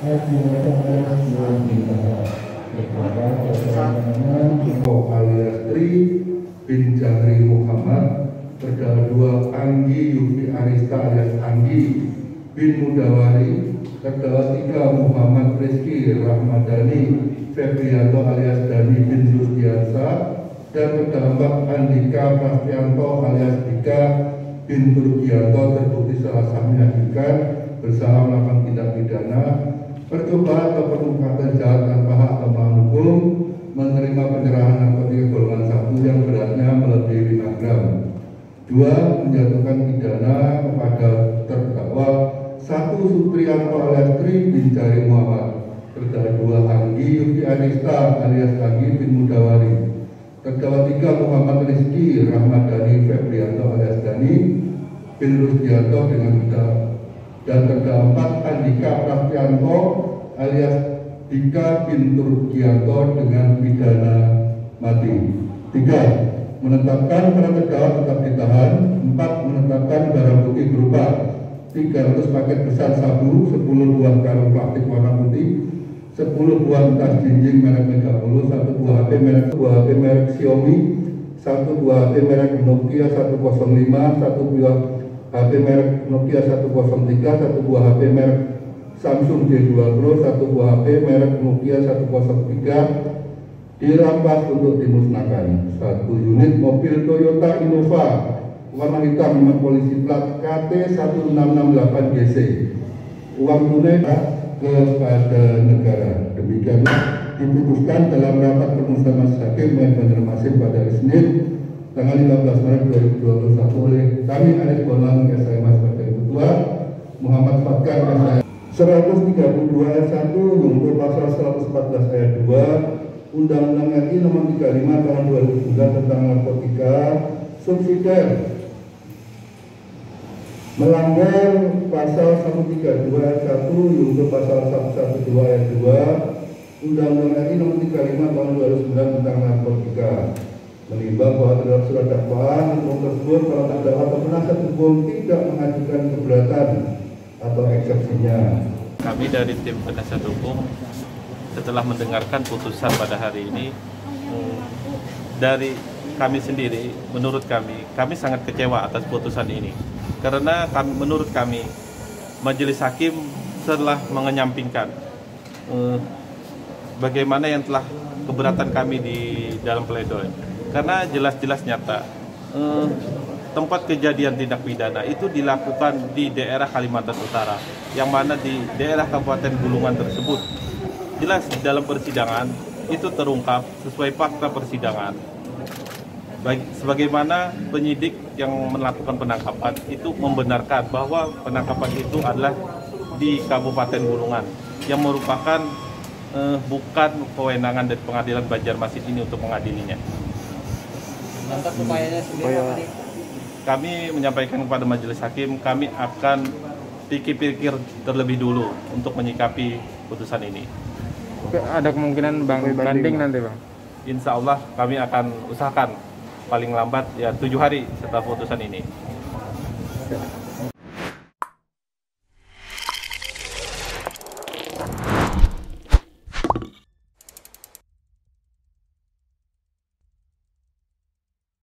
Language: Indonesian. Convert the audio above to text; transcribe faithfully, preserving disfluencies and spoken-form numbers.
alias Tri bin Jahri Muhammad, terdakwa dua Anggi Yufi Arista alias Anggi bin Mudawari, terdakwa tiga Muhammad Rizky Rahmadani Febrianto alias Dani bin Sustiansa, dan terdakwa Andika Prastianto alias Dika bin Turgianto terbukti salah satu menyaksikan bersalah melakukan tindak pidana percobaan atau perbuatan jahat tanpa hak atau melawan hukum, menerima penyerahan narkotika golongan satu yang beratnya melebihi lima gram. Dua, menjatuhkan pidana kepada terdakwa satu Sutrianto alias Tri bin Jahri Muhammad, terdakwa dua Anggi Yufi Arista alias Anggi bin Mudawari, terdakwa tiga Muhammad Rizky Rahmadani Febrianto alias Dani bin Rusdianto dengan pidana, dan terdakwa empat Andika Prastianto alias Dika bin Turgianto dengan pidana mati. Tiga, menetapkan para terdakwa tetap ditahan. Empat, menetapkan barang bukti berupa tiga ratus paket besar sabu, sepuluh buah karung plastik warna putih, sepuluh buah tas jinjing merek Megapolo, satu buah H P merek dua H P merek Xiaomi, satu buah H P merek Nokia seratus lima, satu buah H P merek Nokia seratus tiga, satu buah H P merek Samsung J dua Pro, satu buah H P merek Nokia seratus tiga dirampas untuk dimusnahkan. Satu unit mobil Toyota Innova warna hitam nomor polisi plat K T satu enam enam delapan G C, uang tunai kepada negara. Demikianlah diputuskan dalam rapat permusyawaratan majelis hakim yang Banjarmasin pada hari Senin tanggal lima belas Maret dua ribu dua puluh satu oleh kami Anies Bonang S M A sebagai ketua, Muhammad Fatkar S M A seratus tiga puluh dua ayat satu untuk pasal seratus empat belas ayat dua Undang-Undang R I nomor tiga puluh lima tahun dua ribu sembilan tentang narkotika subsidiar, melanggar pasal seratus tiga puluh dua ayat satu untuk pasal seratus dua belas ayat dua Undang-Undang R I nomor tiga puluh lima tahun dua ribu sembilan tentang narkotika, menimbang bahwa terhadap surat dakwaan hukum tersebut kalau terdakwa atau penasihat hukum tidak mengajukan keberatan atau eksepsinya. Kami dari tim penasihat hukum setelah mendengarkan putusan pada hari ini, dari kami sendiri, menurut kami, kami sangat kecewa atas putusan ini. Karena kami, menurut kami, majelis hakim telah mengenyampingkan eh, bagaimana yang telah keberatan kami di dalam pledoi. Karena jelas-jelas nyata, eh, tempat kejadian tindak pidana itu dilakukan di daerah Kalimantan Utara, yang mana di daerah Kabupaten Bulungan tersebut jelas dalam persidangan itu terungkap sesuai fakta persidangan. Baik, sebagaimana penyidik yang melakukan penangkapan itu membenarkan bahwa penangkapan itu adalah di Kabupaten Bulungan, yang merupakan eh, bukan kewenangan dari pengadilan Banjarmasin ini untuk mengadilinya. Lantas upayanya sendiri apa nih? Kami menyampaikan kepada majelis hakim, kami akan pikir-pikir terlebih dulu untuk menyikapi putusan ini. Oke, ada kemungkinan bang banding nanti bang? Insya Allah kami akan usahakan paling lambat ya tujuh hari setelah putusan ini.